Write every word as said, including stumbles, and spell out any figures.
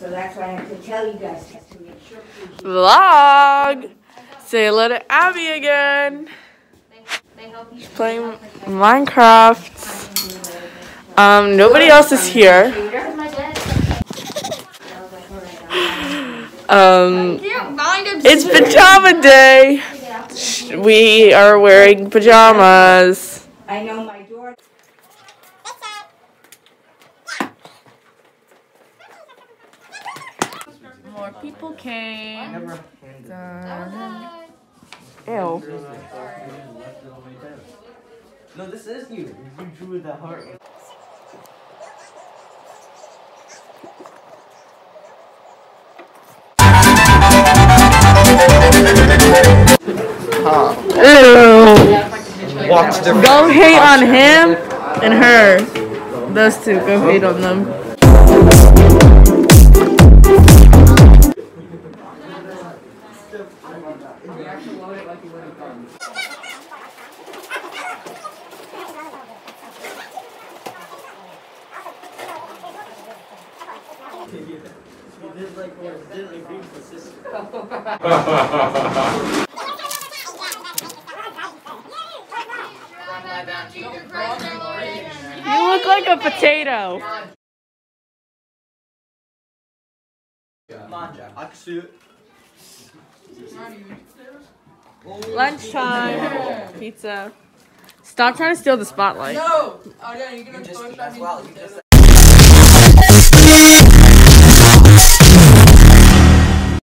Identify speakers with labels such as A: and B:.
A: So that's why I have to tell you guys to make sure.
B: Vlog. Say hello to Abby again. She's playing Minecraft. Um, nobody else is here. Um, it's pajama day. We are wearing pajamas.
A: I know my door.
B: More people came. Ew.
C: No, this is you. You drew the heart.
B: Ew. Go hate on him and her. Those two, go hate on them. You look like a potato. Lunchtime. Pizza. Stop trying to steal the spotlight.
D: No! Oh, yeah, you're gonna
C: You just,
D: push
C: as
D: me.
C: well, you just